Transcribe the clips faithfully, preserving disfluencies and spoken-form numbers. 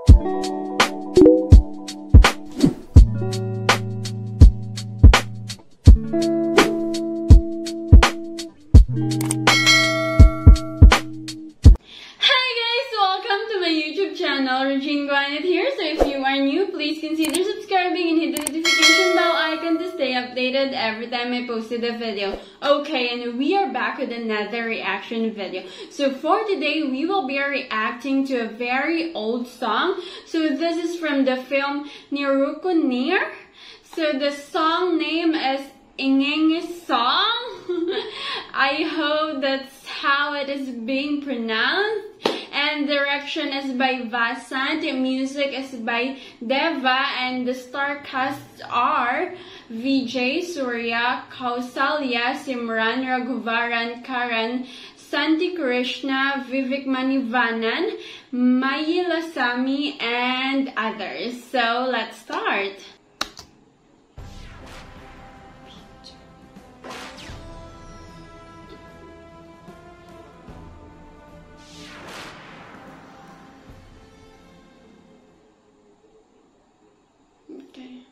Regine Guanet here. So if you are new, please consider subscribing and hit the notification bell icon to stay updated every time I posted a video. Okay, and we are back with another reaction video. So for today, we will be reacting to a very old song. So this is from the film Niruko Nir. So the song name is Ingenge's Song. I hope that's how it is being pronounced. And direction is by Vasant, music is by Deva, and the star casts are Vijay, Surya, Kausalya, Simran, Raghuvaran, Karan, Santi Krishna, Vivek Manivanan, Mayi Lasami, and others. So let's start. Okay.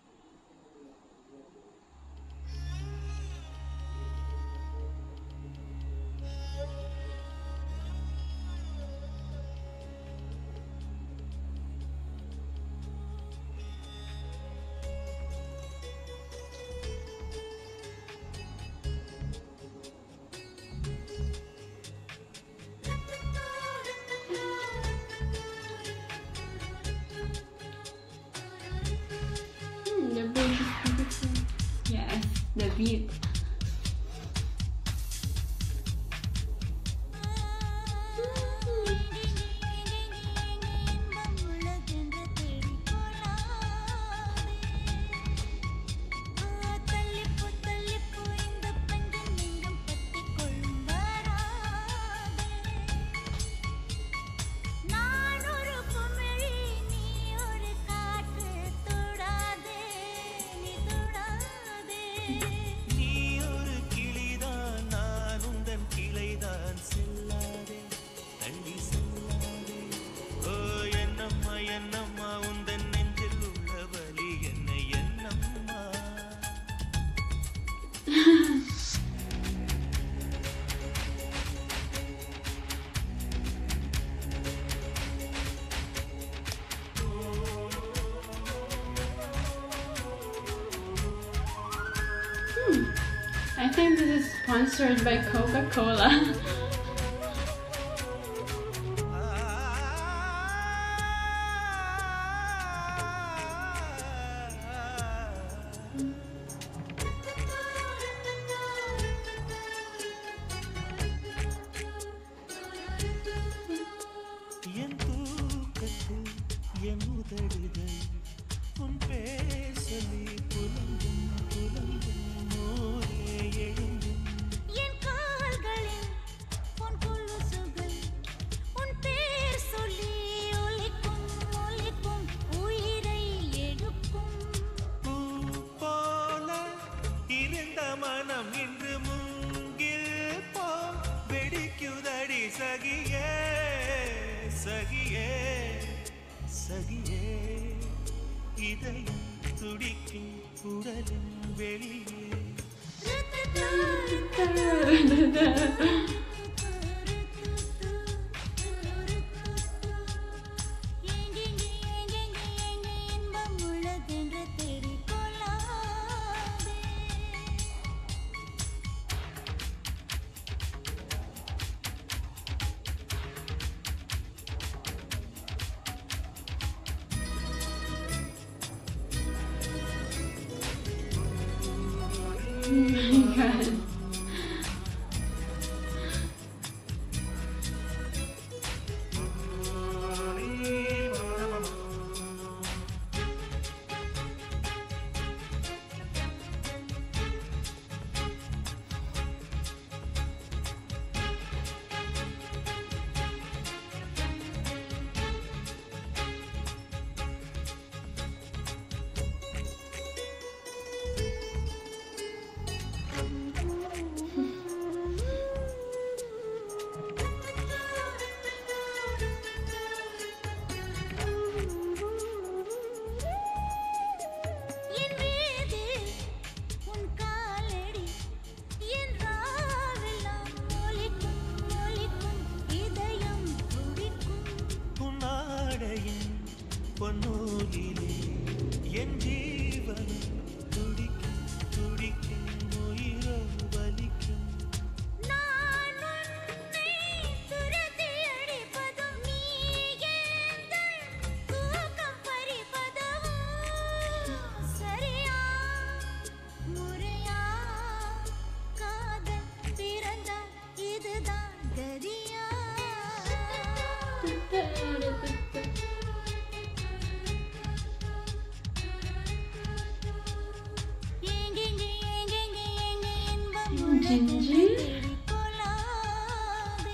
The beat is beautiful. Yes, the beat. I think this is sponsored by Coca-Cola. சகியே சகியே இதயம் துடிக்கும் உடலின் வெளியே Oh my god. பொன்னூலிலே என் ஜீவன் துடிக்கும் துடிக்கும் உயிரோ வலிக்கும் நான் உன்னை துரத்தி அடிப்பதும் நீ எந்தன் தூக்கம் பறிப்பதும் சரியா முறையா காதல் பிறந்த இதுதான் கதியா எங்கெங்கே எங்கெங்கே எங்கே இன்பம் Ginger? தேடி போலாதே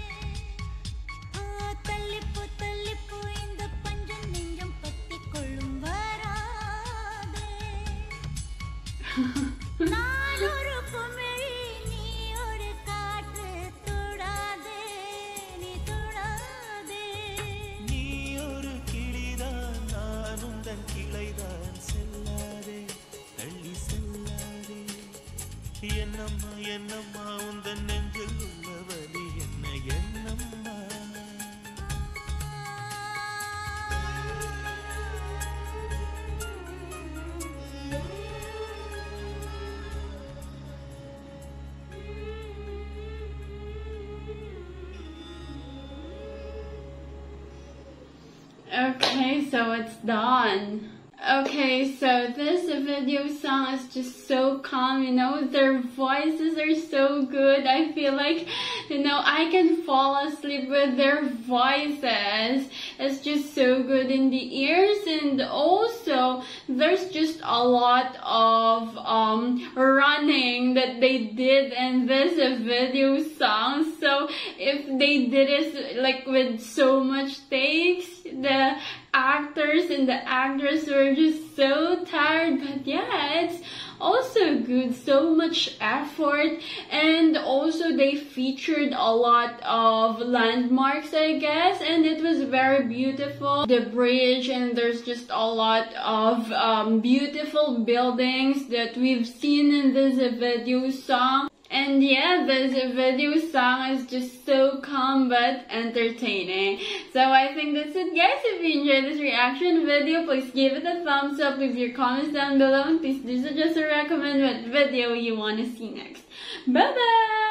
ஓ தள்ளிப்போ தள்ளிப்போ இந்த பஞ்சம் நெஞ்சம் பத்திக் கொள்ளும் வராதே நான் ஒரு குமிழி நீ ஒரு காற்று தொடாதே நீ தொடாதே நீ ஒரு கிளிதான் நான் உந்தன் கிளைதான் செல்லாதே தள்ளி செல்லாதே என்னம்மா என்னம்மா உந்தன் நெஞ்சில் உள்ள வலி என்ன என்னம்மா Okay, so it's done. Okay, so this video song is just so calm, you know, their voices are so good. I feel like, you know, I can fall asleep with their voices. It's just so good in the ears, and also there's just a lot of um running that they did in this video song. So if they did it like with so much takes, the actors and the actress were just so tired, but yeah, it's also good, so much effort. And also they featured a lot of landmarks, I guess, and it was very beautiful, the bridge, and there's just a lot of um, beautiful buildings that we've seen in this video song. And yeah, this video song is just so calm but entertaining. So I think that's it, guys. If you enjoyed this reaction video, please give it a thumbs up, leave your comments down below, and please do suggest or recommend what video you want to see next. Bye bye!